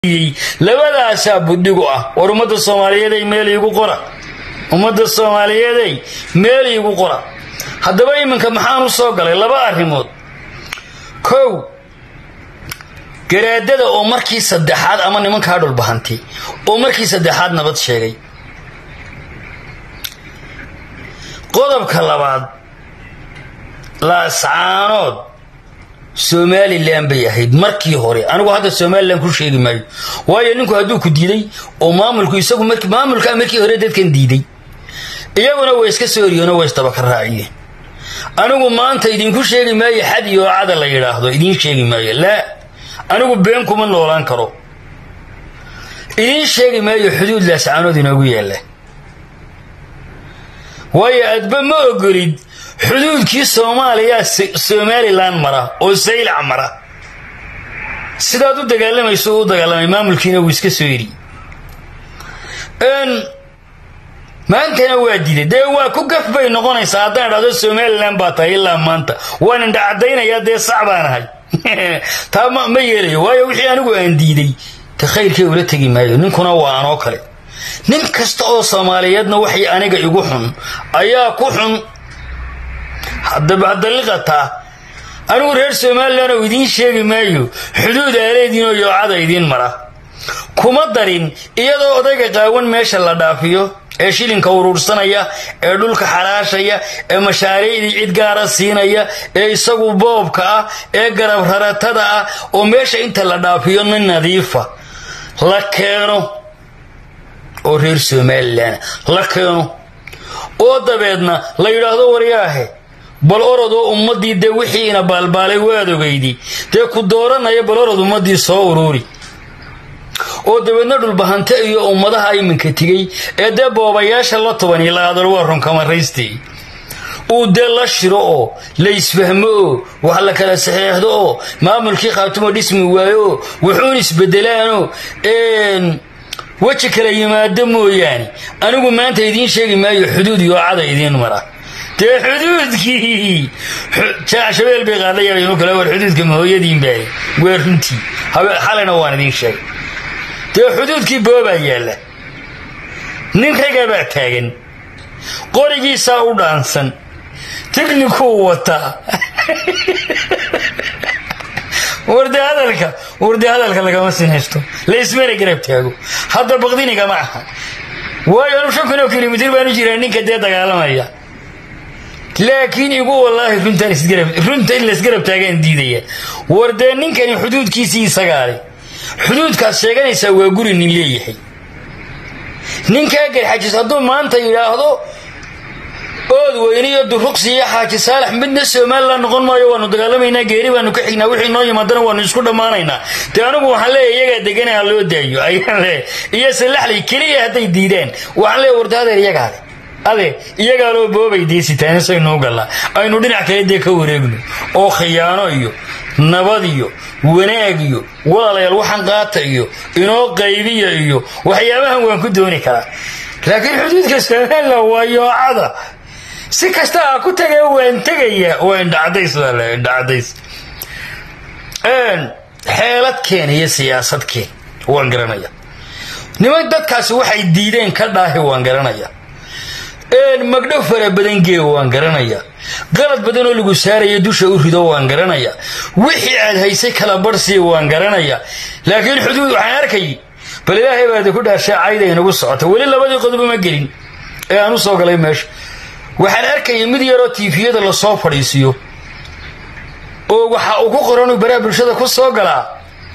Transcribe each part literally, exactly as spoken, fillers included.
labada asaabudigu ah war umada Soomaaliyeed ay meel igu qora umada Soomaaliyeed ay meel igu qora hadaba iminka maxaan u soo galay laba arimood kow garaadada oo markii saddexaad ama nimanka dhul bahanti oo markii saddexaad nabad sheegay qodobka labaad la saanood Somaliland bay ahayd markii hore anigu hadda Somaliland ku sheegi maayo waayo ninku haduu ku diiday oo maamulku isagu markii maamulka markii hore dadkan diiday iyaguna way iska soo riyoona way istaba ka raaciyeen anigu maanta idin ku sheegi maayo xad iyo cad la yiraahdo idin sheegi maayo la anigu been kuma noolaan karo idin sheegi maayo xuduud la saanood inagu yeelay waayo adba ma ogolid xuduudkii Soomaaliya Somaliland mara oo saylac mara sidaad u dagaalamayso u dagaalamay maamulkiina uu iska soo yiri een maantana waa diiday waa ku gaf bay noqonaysaa haddaan dhado Somaliland baa tahay ilaa maanta waan indhacadaynaya dee sacbaanahay taa ma yeelayo waayo wixii anigu aan diiday ta khayrkii ula tagi maayo ninkuna waa anoo kale nin kasta oo Soomaaliyeedna waxay aniga igu xun ayaa ku xun hadda baad liqata anigu reer Somaliland oo idin sheegi maayo xuduud aareedin oo yoocada idin mara kuma darin iyadoo odayga qaawan meesha la dhaafiyo ee shilinka urursanaya ee dhulka xaraashaya ee mashaariicii cid gaara siinaya ee isagu boobka ah ee garab raratada ah oo meesha inta la dhaafiyo nin nadiifa la keeno oo reer Somaliland la keeno oo dabeedna la yiraahdo wariyaahe bal orado ummadii de wixiina balbalay waadogaydi de ku dooranaya bal orado ummadii soo ururi oo dabeedna dhul bahanta iyo ummadaha ay minka tigay ee de boobayaasha la toban ilaa adar waran kama reystay oo de la shiro oo la isfahmo wax la kala saxeexdo oo maamulkii qaatumo dhismi waayo wuxuu isbedelaano een waji kala yimaado mooyaan anigu maanta idin sheegi maayo xuduud iyo cad idin mara te xuduudkii shabeel bay qaadayay inuu kala war xuduudka mahooyadiin bay weeruntii xalana waan idin sheegay te xuduudkii booba yaala nin kaga baa taagan qorigiisa u dhaansan tigniku wata warda hadalka warda hadalka laga ma sinaysto la ismare garab taago hadda baqdiniga ma aha waayo anu shan kilomitir baan jiraa ninka de dagaalamaya laakiin igu wallahi runtan isgarab runtan la isgarab taagan diidaya warda ninkani xuduudkiisii sagaale xuduudkaas sheeganaysa waa guri nin leeyahay ninka garxajis haduu maanta yiraahdo ood weyniyo duruqsiya xaaji saalax midna Soomaaliland noqon maayo waanu dagaalamayna geeri baanu ka xignaa wixii noo yimaadana waanu isku dhamaanaynaa tii anigu waxaan leeyahay iyaga deganaa loo daayo ayaan leeyahay iyo salaxli kaliya haday diideen waxaan leeyahay wardaada iyaga ade iyaga loo boobay diisitaan say noo gala aynu dhinac kale de ka wareegno oo khiyaano iyo nabad iyo wanaag iyo walaalayaal waxaan qaata iyo inoo qaybiyo iyo waxyaabahan waan ku dooni karaa laakiin xuduudka Soomaaliland waa yoocada si kasta ku tagay waan tagaya waan dhacdays wala dhacdays een xeelad keenaya siyaasad keen waan garanaya niman dadkaasi waxay diideen ka dhaahi waan garanaya een magdhow fara badan gee waan garanaya qalad badan oo lagu saaray dusha u rido waan garanaya wixii aad haysay kala barsi waan garanaya laakiin xuduud waxaan arkay bal ilaahay baad ku dhaashay ayda inagu socota wali labadii qodob ma gelin ee aanu soo galay meesha waxaan arkay mid yar oo T V-yada la soo fadhiisiyo oo waxa uu ku qoran baraha bulshada ku soo galaa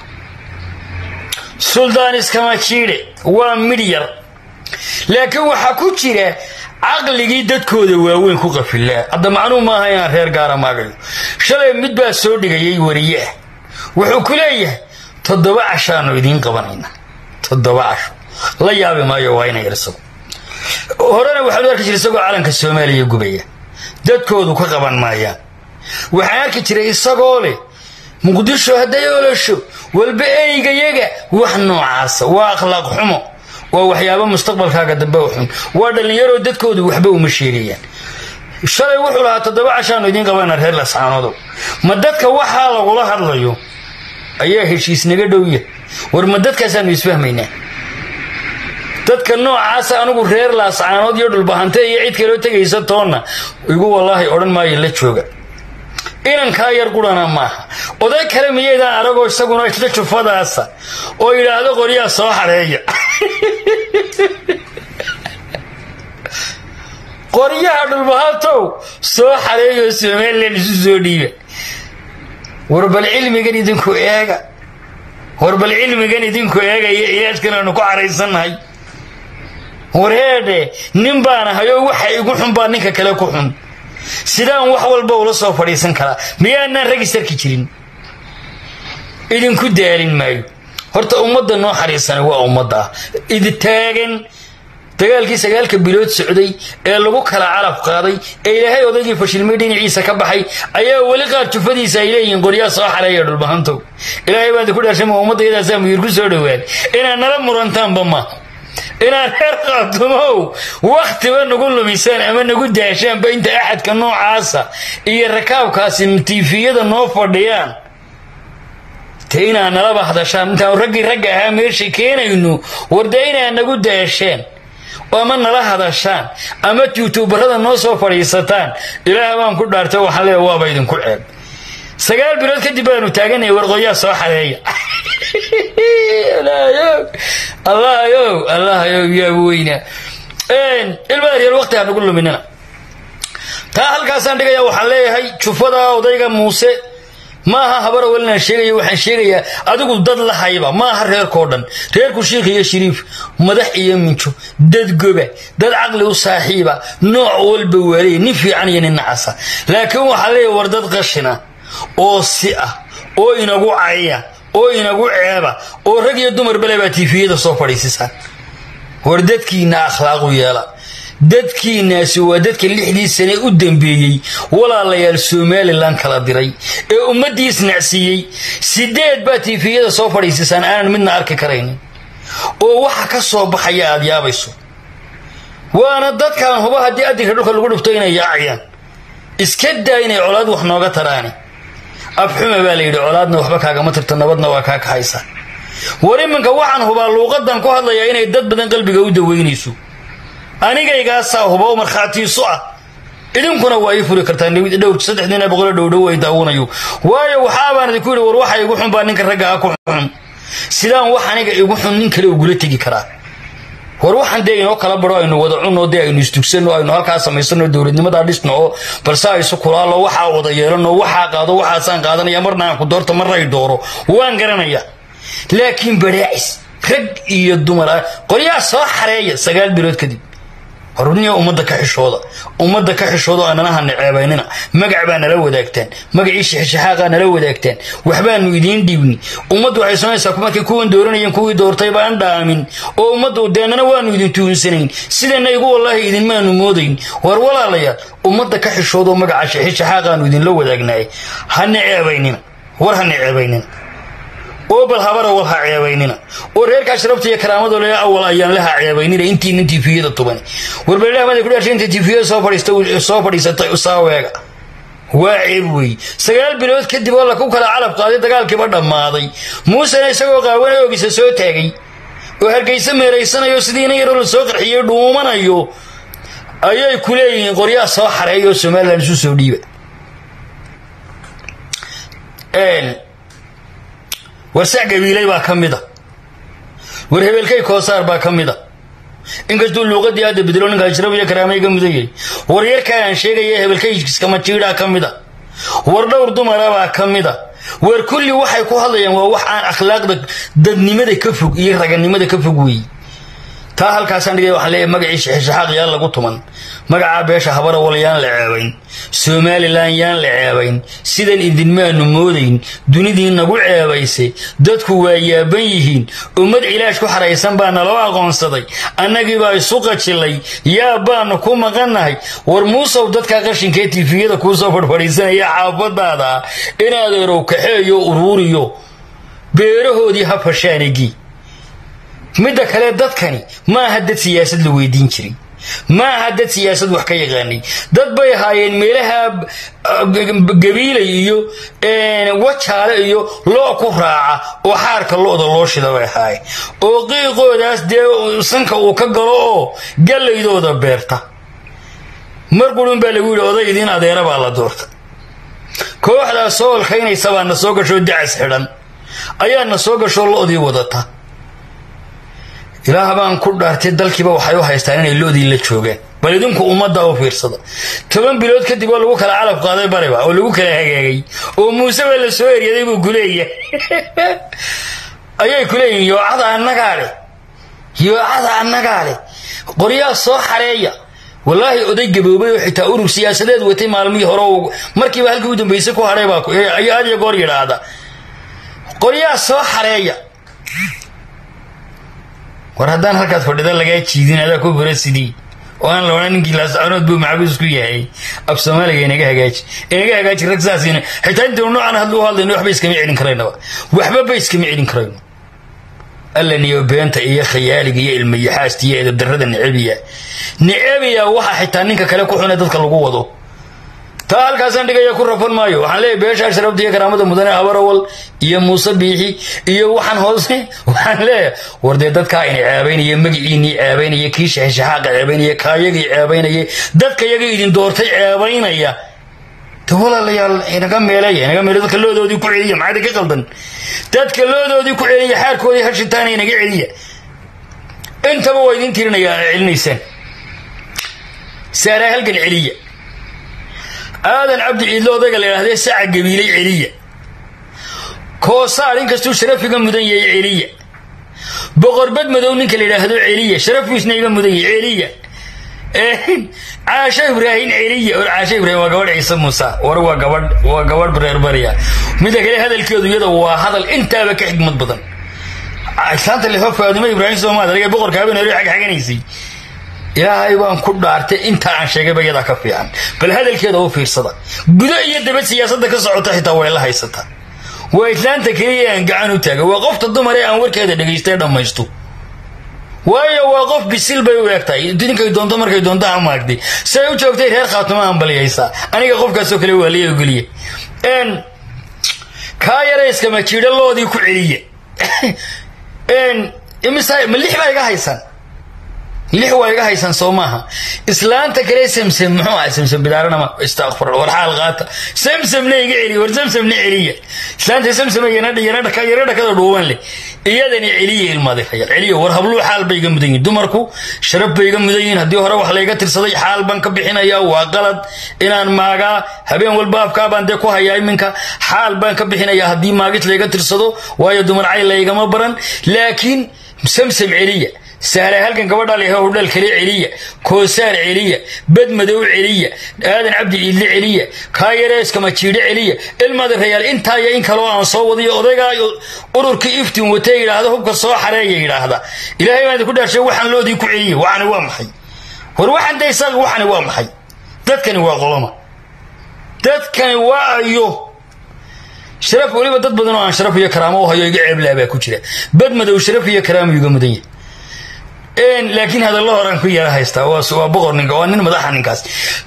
Suldaan iskama jiire waa mid yar laakiin waxa ku jira aqligii dadkooda waaweyn ku qafilaa hadda macnuu ma aha in reer gaar maagayo shalay mid baa soo dhigayay wariye wuxuu ku leeyahay toddoba cashaan idin qabanayna toddoba casho la yaabi maayo waa inay yarso horena waxa loo arki jiray isagoo calanka Soomaaliya gubaya dadkoodu ka qaban maayaan waxa arki jiray isagoo leh Muqdisho haday olasho walba eeyga yaga wax noocaas waa akhlaaq xumo waa waxyaabo mustaqbalkaaga dambe u xun waa dhalinyaro dadkoodu waxba uma sheegayaan shalay wuxuu lahaa toddoba cashaan idin qabanayna reer la saanodo ma dadka waxa lagu la hadlayo ayaa heshiis naga dhow yahay ورمدتك يسفهمينا dadka noocaas anigu reer laascaanood iyo dhulbahante iyo cid kale oo tagaysa toona igu wallahi oran maayo la jooga inan ka yar qurana ma oday kale miyada arago isaguna isla jufadaasa oo yiraahdo qoriya soo xareeya qoriya dhulbahanto soo xareeyo Soomaaliland isu soo dhiiba warbal cilmigan idinku eega warbal cilmigan idinku eega iyo ilaashkana ku xareysanahay ورهده نمبانا هيو وحا igu xun baa ninka kale ku xun sidaan wax walba ula soo fadhiisan kara miyaana registerki jirin idin ku daalin maayo horta ummadda noo xariisan waa ummadda idin taagan dagaalkii sagaalka bilood socday ee lagu kala calaf qaaday ee ilaahay odaygii fashilmay dhinaciisa ka baxay ayaa wali qaar jufadiisa ay leeyihiin qoriya soo xareeyo dhulbahanto ilaahay baa ku dhashay ummaddeeda saamiyir ku soo dhawaad inaan nala murantaan bama inaan heer qaadmo waqtiba nagu lumisaan ama nagu daashaan ba inta axadka noocaasa iyo rakaabkaasi tifiyada noo fadhiyaan teena nala baxdashaan inta raggi ragga ah meeshii keenayno wardayna nagu daashaan ama nala hadashaan ama youtuberada noo soo fadhiisataan ilaahay baan ku dhaartay waxaan leeyahay waaba idin ku ceeb sagaal bilood kadib baanu taaganay warqoya soo xareeya الله يو الله يو يا وينا إن الباري الوقت هنقول له مننا تاهل كاسان دقيقة وحليه هاي شوفدا وضيقة موسى ما ها خبر ولنا شيء وحن شيء أدوك ضد الله هايبا ما هرير كوردن رير كشيخ يا شريف مدح يمينشو دد جبه دد عقل وصاحبه نوع والبواري نفي عن النعاسة لكن وحليه وردد غشنا أو سئة أو ينقو عيا oo inagu ceeba oo rag iyo dumar balaba tifiyada soo fadhiisaysan war dadkiina akhlaaqu yeela dadkiina si waa dadka lixdii sano u dambeeyay walaalayaal Soomaaliland kala diray ee ummadiis nacsiiyay sideed ba tifiyada soo fadhiisaysan aan midna arki karayn oo waxa ka soo baxaya aad yaabayso waana dadkan huba hadii adiga dhulka lagu dhufto inay yaacayaan iska daa inay colaad wax nooga taraani afxuma baa leeyahay colaadna waxba kaaga ma tirto nabadna waa ka kaxaysa warimanka waxaan huba luuqadan ku hadlaya inay dad badan qalbiga u daweynayso anigayga saa huba marxaatiisu ah idinkuna waa ifuri kartaan dhowr saddex boqol dhow dhow ay daawanayo waayo waxa baan idinku yiri war waxa igu xun baa ninka ragga ku xun sidaan wax aniga igu xun nin kale ugu la tagi karaa war waxaan deeynoo kala baro aynu wada cunno deeynu istugsano aynu halka samaysano dawladnimada dhisno balse ay soo kulaalo waxa wada yeelano waxa qaado waxa san qaadanaya marna ku doorto maray dooro waan garanaya laakiin baraa'is rag iyo dumar qoriya soo xareeya sagaal bilood kadib horniyo umada ka xishooda umada ka xishooda ananaha naceebaynina magac baa nala wadaagtaan magacii shixshaaqa nala wadaagtaan waxbaanu idin dhibni umadu waxay sameeysaa kumarkii kuwan dooranayeen kuwii doortay baan dhaamin oo umadu deenana waanu idin tuunsanayn sidana igu wallahi idin maanu moodayn war walaalayaal umada ka xishooda magaca shixshaaqa idin la wadaagnay ha naceebaynina war ha naceebaynina oo bal habara wal ha ceebaynina oo reerka sharafta iyo karaamada leeyahay awal ayaan la ceebaynina intii intii fiida tuban warbeelaha ma ku dhashay intii fiida soo fadhiistay soo fadhiisatay usaaweega waa ceebwi sagaal bilood kadib wala ku kala calaf qaaday dagaalkii ba dhamaaday muuse isagoo qaawanay oo gisa soo taagay oo hargeysa meereysanayo sidiina yar oo soo qarxiyay dhuumanayo ayay ku leeyihiin qoriya soo xareeyo Soomaaliland isu soo dhiiba een warsac gabiilay baa kamida war hebelkay koosaar baa kamida inkastoo luuqadii aad bedelo ninka jirab iyo karaameyga mudayay war yarka aan sheegay hebelkay iskama jiida kamida war dhowr dumar baa kamida war kulli waxay ku hadlayaan waa wax aan akhlaaqda dadnimada ka fog iyo raganimada ka fog weey taa halkaas aan dhigay waxa leeyahay magaciisa shixshaaaq yaa lagu tuman magaca beesha habara walayaan la ceebayn Soomaaliland yaan la ceebayn sidan idin maanu moodayn dunidii nagu ceebaysay dadku waa yaaban yihiin ummad ilaash ku xareysan baa naloo aqoonsaday annagii baa isu qajilay yaa baan ku maqanahay war muusow dadka qashinka tifiyada ku soo fadhiisanaya xaafadaada inaad erow kaxeeyo ururiyo beerahoodii ha fashaanigi midda kale dadkani ma aha dad siyaasad la weydiin jiray ما هذا سياسة وحكي غني ضد بي هاي ميلها قبيلة يو وجهها يو لو كفراعة وحارك اللو ذا لوش ذا هاي وقيقو داس دي سنك وكقلو قال لي ذو ذا بيرتا مرقولون بالقول وذا يدين أدينا بالله دورت كوحدة سول خيني سبا نسوق شو دعس حرن أيا نسوق شو اللو ذي وذاتا إلى هبان كل دارتي دلكي بقى وحيوها يستعين اللودي اللي تشوجه بلدونكم أمضى وفير صدا كمان بلود كده بقول لوك العالم قاضي بريبا أو لوك الهجاجي وموسى ولا سوير يديبوا كلية أيه كلية يوعد عن نقالي يوعد عن نقالي قرية صح عليا والله أديك بوبي حتى أورو سياسات وتي معلومي هرو مركب هالكودم بيسكوا عليباكو أي هذا قرية هذا قرية صح عليا ورهدان هالكات فردان لقاي تشيدين هذا كو برسدي وأنا لو أنا نجلس أنا أدبو معبز كويه هاي أبسمالك ينجح هجاج ينجح هجاج ركزاسين حتى أنت ونوع أنا هذلو هذا إنه حبيس كمية عين كرينا وحبا بيس كمية عين كرينا ألا نيو بنت إيه خيالك إيه الميحاس تيه إذا بدرد النعبية نعبية واحد حتى أنك كلاكو حنا تدخل قوته تعال كاسان دقيقة يكون رفض مايو حلي بيش أشرب ديه كرامة مدني أبر أول يا موسى بيحي يا وحن هوسي وحلي وردي دتك إني عابين يا مجيني عابين يا كيش هشحاق عابين يا كايجي عابين يا دتك يجي يدين دورتي عابين يا تقول الله يا أنا كم ميلي أنا كم ميلي دتك اللو دودي كوعية ما عاد كقلبن دتك اللو دودي كوعية حار كودي هالشي تاني نجي عليا أنت بويدين تيرنا يا علني سن سارة هالقن عليا هذا عبد الله ذا قال هذا ساعة قبيلة عليا كوصار إنك استو شرف يقام مدنيا عليا بغربت مدونك اللي هذا عليا شرف يسنا يقام مدنيا عليا عاش إبراهيم عليا عاش إبراهيم وقبل عيسى موسى وروا قبل وقبل بريربريا ماذا قال هذا الكيد يده وهذا الأنت بك حكمة بدن عشان اللي هو فادم إبراهيم سوى هذا لقى بغر كابين يروح حاجة حاجة نيسي يا أيوان كل دارتي أنت عن شيء بيجي كفي عن بل هذا الكيد هو في الصدق بدأ يد بس سياسة كسر تحت ولا هاي ستة وإتلانتا كريه قعنوا تاجا وقفت الضمري أنور كذا دقيقتين ما يستو ويا وقف بالسلبة وياكتاي دينك يدون تمر كيدون ده عماك دي سيو شوكتين هير خاتمة أم بليسا أنا كقف كسوك لي ولي يقولي إن كايا رئيس كما تشيل الله دي كعلية إن إمساي مليح ما يجا هيسان ليه هو يجا هيسان صومها إسلام تكري سمسم محوا سمسم بدارنا ما استغفر الله ورحال غاتا سمسم ليه يجري ورسمسم ليه علية إسلام تسمسم ينادي ينادي كا ينادي كذا دوان لي إيادني علية الماضي خيال علية ورهبلو حال بيجا مدين دمركو شرب بيجا مدين هديه هرا وحلاقة ترصدي حال بنك بحنا يا وغلط إن أنا ماجا هبين والباب كابان دكوا هيا منك حال بنك بحنا يا هدي ماجت لاقة ترصدو ويا دمر عيل لاقة ما برن لكن سمسم علية سهلة هلكن قبض عليها ولا الكلي علية كوسار علية بد مدو علية هذا عبد الله علية كايرس كما تشيل علية الماذا ريال أنت يا إن كلوا عن صوّدي أضيقا أرور كيفتي وتيجي هذا هو كالصاح عليه هذا إلهي ما ذكر شيء وحن لودي كعلية وعن وامحي وروحن ده يسال وحن وامحي تذكر وظلمة تذكر وأيوه شرف ولي بدت بدنا عن شرف يا كرامه وهي يجعب لا بكتير بد مدو شرف يا كرامه يجوا مدني إن لكن هذا الله رانك يا هايستا وسوا بقر نجوان مدحن نكاس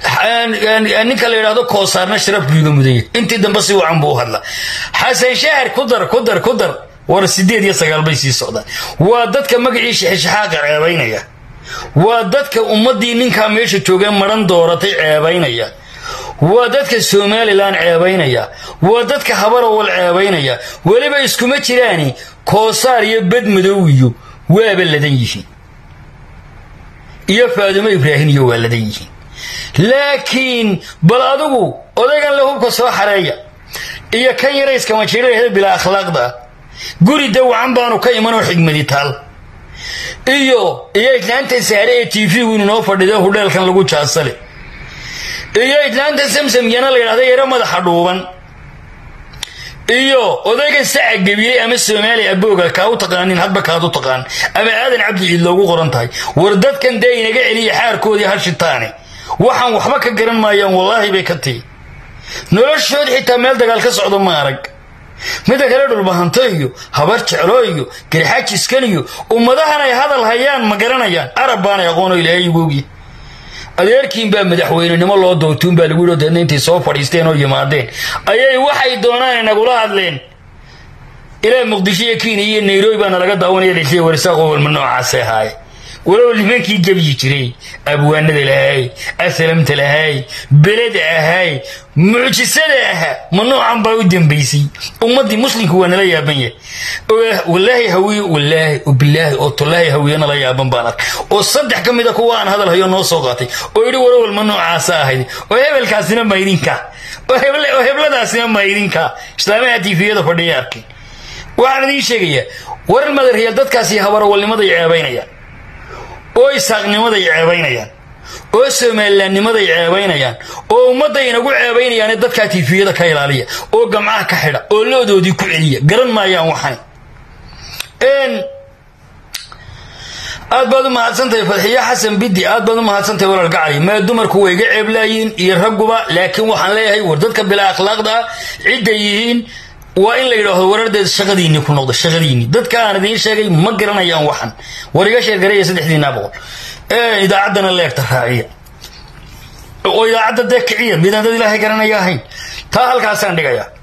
نك اللي هذا كوسار نشرب بيجو مدية أنت دم بس وعم بو هلا حسن شهر كدر كدر كدر ورسديد يسقى بيسي السودان ودتك ما قعيش حاجة عيبينيا ودتك أمدي نك ماشي توجن مرن دورتي عيبينيا ودتك السومالي لان عيبينيا ودتك خبر أول عيبينيا ولي بيسكم تراني كوسار يبد مدويو وابلدين يا فادم إبراهيم يوالديه لكن بلادو أذكر له كسر حرية إيا كان يريس كما شيره بلا أخلاق ده قولي دو عم بانو كي منو حكمة تال إيو إيا إتلانت سعره تيفي ونوفر ده هدال كان لقو تشاسله إيا إتلانت سمسم ينال هذا يرمى حدوبان إيو وذاك الساعة قبيلة أمس سومالي أبوك كاو تقانين هاد كادو تقان أما هذا عبد الله وقرنتاي وردت كان داين قاعد حار كودي هالشيطاني وحن وحبك قرن ما يوم والله بكتي نلاش شود حتى مال دقال كسعود ما أرق ماذا قالوا البهنتيو هبرت علويو كريحات سكنيو وما ده أنا هذا الهيان ما قرنا يان أربانا يقولوا إلى أي بوجي adeerkiin baa madaxweynenimo loo doontuun baa lagu yidhi intay soo fadhiisteen oo yimaadeen ayay waxay doonaan inagula hadleen ilaa muqdisho iyo Kenya iyo Nairobi baa laga daawanaya dhishii warsaaqo walma noocaas ahaay walow nimankii jabyi jiray abwaanada lahay aslamta lahay belad ahay mucjisada aha ma noocan baa u dambeysay ummadii muslimku waa nala yaaban yahay wallahi hawi wallahi billahi oo tallaahi hawiyana la yaaban baan oo saddex kamid ah kuwa aan hadal hayo noo soo qaatay oo yiri walow walma noocaas ahayd oo hebelkaasina ma idinka oo hebel oo hebladaasina ma idinka islaamaha tifiyada fadhiya arkay waxaan idin sheegayaa waran madariyal dadkaasi habar walnimada ceebaynaya oo isaaqnimada ceebaynayaan oo Soomaalilandnimada ceebaynayaan oo ummadda inagu ceebaynayaan dadka tifiyada ka ilaaliya oo gamcaha ka xidha oo loodoodii ku celiya garan maayaan waxan een aad baad u mahadsantahay Fadhiya Xasan Bidi aad baad u mahadsantahay walaalka Cali ma dumarku way iga ceeblaayeen iyo ragguba laakiin waxaan leeyahay war dadka bila akhlaaqda cid yihiin waa in la yiraahdo warardeed shaqadiini ku noqdo shaqadiini dadka aan idin sheegay ma garanayaan waxan wariga sheegareeyay saddexdiina boqol ee idaacadana leegta raaciya oo idaacadda dadkiiya midaan dad Ilaahay garanaya ahayn taa halkaas aan dhigaya